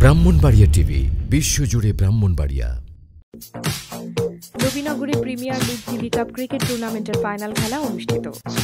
Brahmanbaria TV বিশ্বজুড়ে ব্রাহ্মণবাড়িয়া। নবীনগরে premier league TV cup cricket টুর্নামেন্টের ফাইনাল খেলা অনুষ্ঠিত।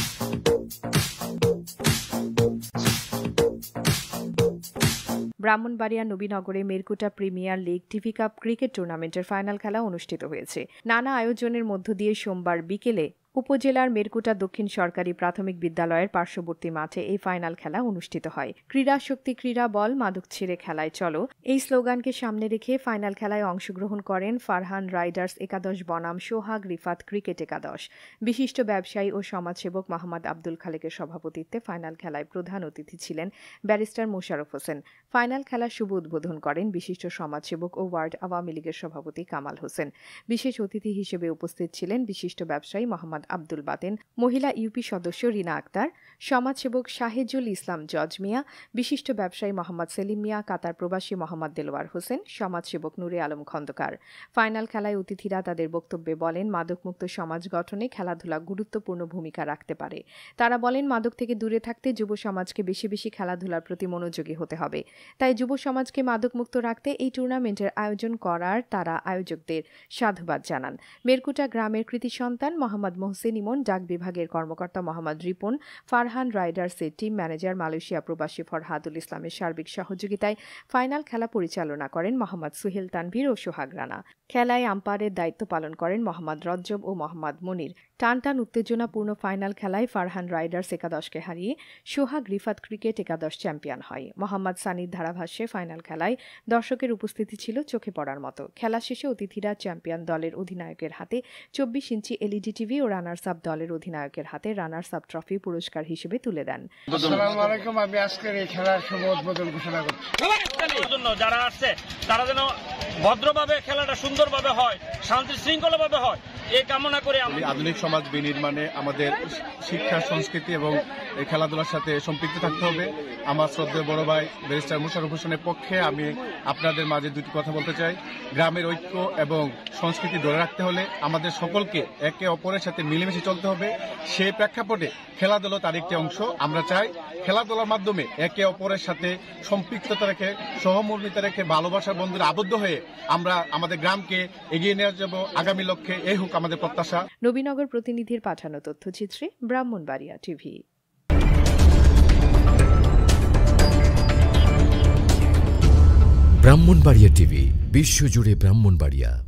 ব্রাহ্মণবাড়িয়া নবীনগরে Merkuta premier league TV cup cricket টুর্নামেন্টের ফাইনাল খেলা অনুষ্ঠিত হয়েছে। নানা আয়োজনের মধ্য দিয়ে সোমবার বিকেলে উপজেলার মেরকুটা দক্ষিণ সরকারি প্রাথমিক বিদ্যালয়ের পার্শ্ববর্তী মাঠে এই ফাইনাল খেলা অনুষ্ঠিত হয়। ক্রীড়া শক্তি, ক্রীড়া বল, মাদক ছেড়ে খেলায় চলো, এই স্লোগানকে সামনে রেখে ফাইনাল খেলায় অংশগ্রহণ করেন ফারহান রাইডার্স একাদশ বনাম সোহাগ রিফাত ক্রিকেট একাদশ। বিশিষ্ট ব্যবসায়ী ও সমাজসেবক মোহাম্মদ আব্দুল খালেকের সভাপতিত্বে ফাইনাল খেলায় প্রধান অতিথি ছিলেন ব্যারিস্টার মোশাররফ হোসেন। ফাইনাল খেলার শুভ উদ্বোধন করেন বিশিষ্ট সমাজসেবক ও ওয়ার্ড আওয়ামী লীগের সভাপতি কামাল হোসেন। বিশেষ অতিথি হিসেবে উপস্থিত ছিলেন বিশিষ্ট ব্যবসায়ী মোহাম্মদ আব্দুল বাতেন, মহিলা ইউপি সদস্য রিনা আক্তার, সমাজসেবক শাহেজুল ইসলাম জজ মিয়া, বিশিষ্ট ব্যবসায়ী মোহাম্মদ সেলিম মিয়া, কাতার প্রবাসী মোহাম্মদ দেলোয়ার হোসেন, সমাজসেবক নূরে আলম খন্দকার। ফাইনাল খেলায় অতিথিরা তাদের বক্তব্যে বলেন, মাদকমুক্ত সমাজ গঠনে খেলাধুলা গুরুত্বপূর্ণ ভূমিকা রাখতে পারে। তারা বলেন, মাদক থেকে দূরে থাকতে যুব সমাজকে বেশি বেশি খেলাধুলার প্রতি মনোযোগী হতে হবে। তাই যুব সমাজকে মাদকমুক্ত রাখতে এই টুর্নামেন্টের আয়োজন করার তারা আয়োজকদের সাধুবাদ জানান। মেরকুটা গ্রামের কৃতি সন্তান মোহাম্মদ মোহসেন ইমন, ডাক বিভাগের কর্মকর্তা মোহাম্মদ রিপন, ফারহান রাইডার্সের টিম ম্যানেজার মালয়েশিয়া প্রবাসী ফরহাদুল ইসলামের সার্বিক সহযোগিতায় ফাইনাল খেলা পরিচালনা করেন মোহাম্মদ সুহেল তানভীর ও সোহাগ রানা। খেলায় আম্পায়ারের দায়িত্ব পালন করেন মোহাম্মদ রজ্জব ও মোহাম্মদ মনির। টানটান উত্তেজনাপূর্ণ ফাইনাল খেলায় ফারহান রাইডার্স একাদশকে হারিয়ে সোহাগ রিফাত ক্রিকেট একাদশ চ্যাম্পিয়ন হয়। মোহাম্মদ সানির ধারাভাষ্যে ফাইনাল খেলায় দর্শকের উপস্থিতি ছিল চোখে পড়ার মতো। খেলা শেষে অতিথিরা চ্যাম্পিয়ন দলের অধিনায়কের হাতে 24 ইঞ্চি এলইডি টিভি ও রানার্স আপ দলের অধিনায়কের হাতে রানার্স আপ ট্রফি পুরস্কার হিসেবে তুলে দেন। আসসালামু আলাইকুম, আমি আজকের এই খেলার শুভ উদ্বোধন ঘোষণা করছি। যারা আসছে তারা যেন ভদ্রভাবে খেলাটা সুন্দরভাবে হয়, শান্তি শৃঙ্খলাভাবে হয়, এই কামনা করে আধুনিক সমাজ বিনির্মাণে আমাদের শিক্ষা, সংস্কৃতি এবং খেলাধুলার সাথে সম্পৃক্ত থাকতে হবে। আমার শ্রদ্ধেয় বড় ভাই ব্যারিস্টার মোশাররফ হোসেনের পক্ষে আমি আপনাদের মাঝে দুটি কথা বলতে চাই। গ্রামের ঐক্য এবং সংস্কৃতি ধরে রাখতে হলে আমাদের সকলকে একে অপরের সাথে মিলেমিশে চলতে হবে। সেই প্রেক্ষাপটে খেলাধুলা তার একটি অংশ। আমরা চাই খেলাধুলার মাধ্যমে একে অপরের সাথে সম্পৃক্ততা রেখে, সহমর্মিতা রেখে, ভালোবাসার বন্ধুরে আবদ্ধ হয়ে আমরা আমাদের গ্রামকে এগিয়ে নিয়ে যাব আগামী লক্ষ্যে। এই হোক আমাদের প্রত্যাশা। নবীনগর প্রতিনিধির পাঠানো তথ্যচিত্রে ব্রাহ্মণবাড়িয়া টিভি। ব্রাহ্মণবাড়িয়া টিভি বিশ্বজুড়ে ব্রাহ্মণবাড়িয়া।